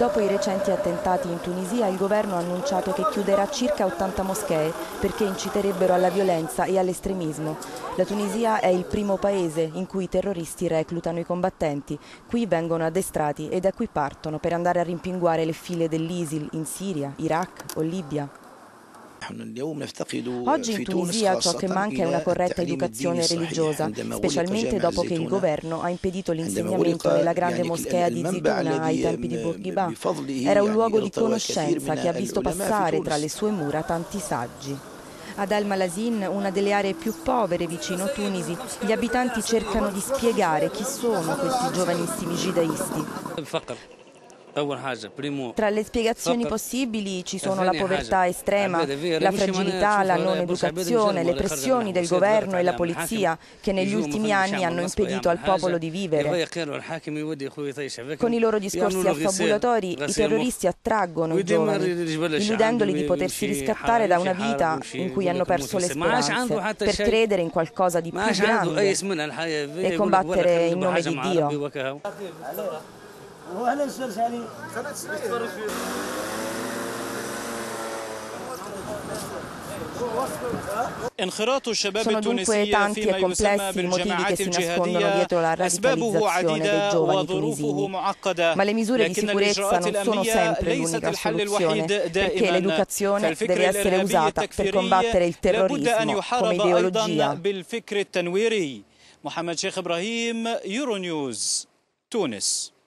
Dopo i recenti attentati in Tunisia, il governo ha annunciato che chiuderà circa 80 moschee perché inciterebbero alla violenza e all'estremismo. La Tunisia è il primo paese in cui i terroristi reclutano i combattenti. Qui vengono addestrati e da qui partono per andare a rimpinguare le file dell'ISIL in Siria, Iraq o Libia. Oggi in Tunisia ciò che manca è una corretta educazione religiosa, specialmente dopo che il governo ha impedito l'insegnamento nella grande moschea di Zitouna ai tempi di Bourguiba. Era un luogo di conoscenza che ha visto passare tra le sue mura tanti saggi. Ad Al-Malazin, una delle aree più povere vicino Tunisi, gli abitanti cercano di spiegare chi sono questi giovanissimi jihadisti. Tra le spiegazioni possibili ci sono la povertà estrema, la fragilità, la non educazione, le pressioni del governo e la polizia che negli ultimi anni hanno impedito al popolo di vivere. Con i loro discorsi affabulatori i terroristi attraggono i giovani, illudendoli di potersi riscattare da una vita in cui hanno perso le speranze per credere in qualcosa di più grande e combattere in nome di Dio. Sono dunque tanti e complessi i motivi che si nascondono dietro la radicalizzazione dei giovani tunisini, ma le misure di sicurezza non sono sempre l'unica soluzione, perché l'educazione deve essere usata per combattere il terrorismo come ideologia. Mohammed Sheikh Ibrahim, Euronews, Tunis.